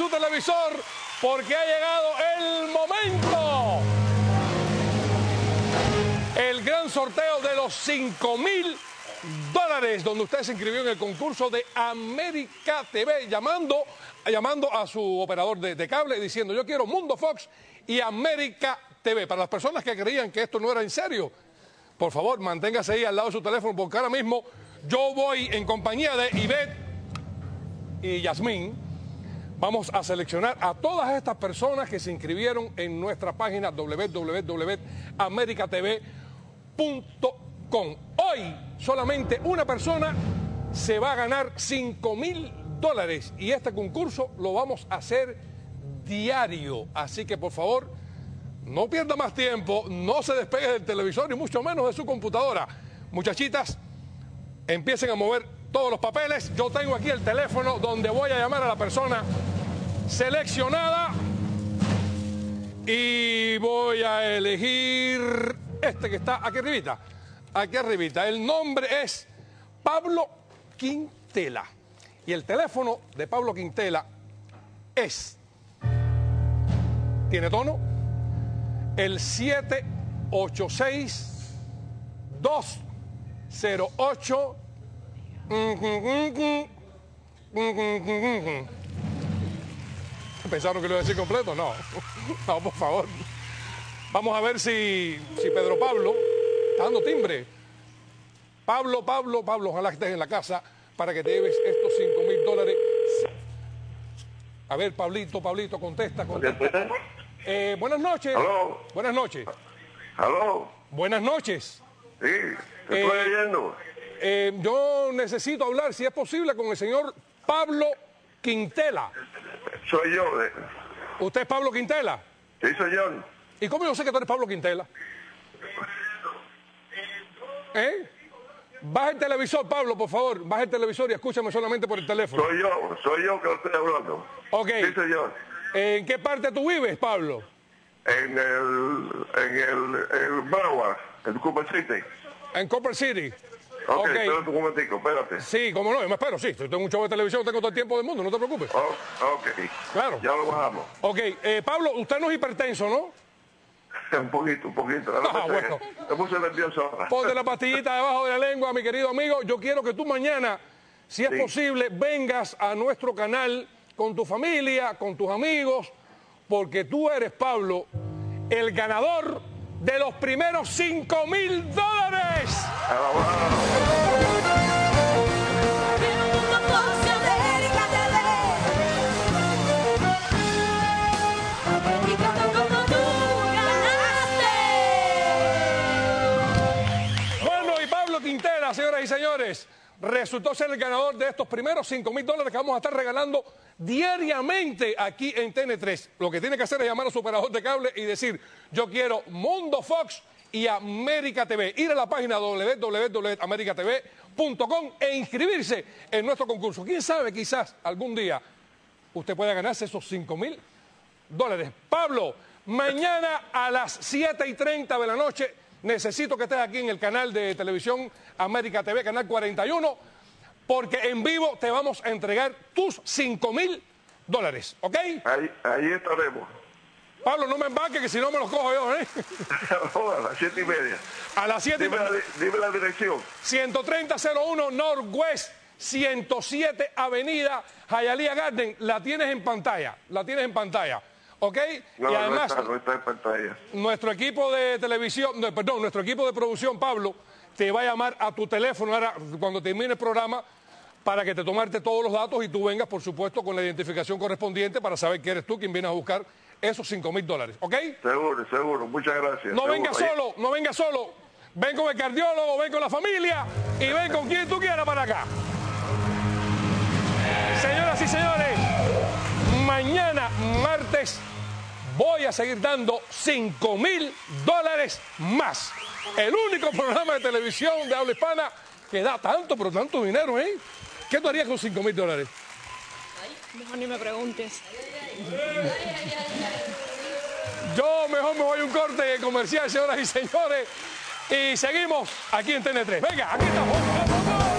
su televisor porque ha llegado el momento. El gran sorteo de los $5,000, donde usted se inscribió en el concurso de América TV, llamando a su operador de cable diciendo: yo quiero Mundo Fox y América TV. Para las personas que creían que esto no era en serio, por favor, manténgase ahí al lado de su teléfono, porque ahora mismo yo voy en compañía de Ivette y Yasmín. Vamos a seleccionar a todas estas personas que se inscribieron en nuestra página www.americatv.com. Hoy solamente una persona se va a ganar $5,000 y este concurso lo vamos a hacer diario. Así que por favor, no pierda más tiempo, no se despegue del televisor y mucho menos de su computadora. Muchachitas, empiecen a mover todos los papeles. Yo tengo aquí el teléfono donde voy a llamar a la persona seleccionada y voy a elegir este que está aquí arribita. Aquí arribita. El nombre es Pablo Quintela y el teléfono de Pablo Quintela es, ¿tiene tono? El 786-208. ¿Pensaron que lo iba a decir completo? No. No, por favor. Vamos a ver si Pedro Pablo está dando timbre. Pablo, ojalá que estés en la casa para que te lleves estos $5,000. A ver, Pablito, contesta. Buenas noches. ¿Aló? Buenas noches. ¿Aló? Buenas noches. Sí, te estoy oyendo. Yo necesito hablar, si es posible, con el señor Pablo Quintela. Soy yo. ¿Usted es Pablo Quintela? Sí, soy yo. ¿Y cómo yo sé que tú eres Pablo Quintela? Baja el televisor, Pablo, por favor. Baja el televisor y escúchame solamente por el teléfono. Soy yo que lo estoy hablando. Ok. Sí, soy yo. ¿En qué parte tú vives, Pablo? En el Broward, en Cooper City. En Cooper City. Ok, espérate un momentico, espérate. Sí, cómo no, yo me espero, sí. Tengo un show de televisión, tengo todo el tiempo del mundo, no te preocupes. Ok. Claro. Ya lo bajamos. Ok, Pablo, usted no es hipertenso, ¿no? Un poquito. Bueno. Me puse nervioso ahora. Ponte la pastillita debajo de la lengua, mi querido amigo. Yo quiero que tú mañana, si es posible, vengas a nuestro canal con tu familia, con tus amigos, porque tú eres, Pablo, el ganador de los primeros $5,000. Bueno, y Pablo Quintela, señoras y señores, resultó ser el ganador de estos primeros $5,000 que vamos a estar regalando diariamente aquí en TN3. Lo que tiene que hacer es llamar a su operador de cable y decir: yo quiero Mundo Fox y América TV. Ir a la página www.americatv.com e inscribirse en nuestro concurso. ¿Quién sabe? Quizás algún día usted pueda ganarse esos $5,000. Pablo, mañana a las 7:30 de la noche necesito que estés aquí en el canal de televisión América TV, canal 41, porque en vivo te vamos a entregar tus $5,000, ¿ok? Ahí estaremos. Pablo, no me embarques, que si no me los cojo yo, ¿eh? A las 7:30. A las 7:30. Dime la dirección. 13001 Northwest 107 Avenida Hialeah Garden. La tienes en pantalla, ¿ok? No, y además, no está en pantalla. nuestro equipo de televisión, nuestro equipo de producción, Pablo, te va a llamar a tu teléfono ahora, cuando termine el programa, para que te tomarte todos los datos y tú vengas, por supuesto, con la identificación correspondiente para saber que eres tú quien vienes a buscar esos $5,000, ¿ok? Seguro. Muchas gracias. No vengas solo. Ven con el cardiólogo, ven con la familia y ven con quien tú quieras para acá. Señoras y señores, mañana, martes, voy a seguir dando $5,000 más. El único programa de televisión de habla hispana que da tanto dinero, ¿eh? ¿Qué tú harías con $5,000? Mejor ni me preguntes. Yo mejor me voy a un corte comercial, señoras y señores, y seguimos aquí en TN3. Venga, aquí estamos.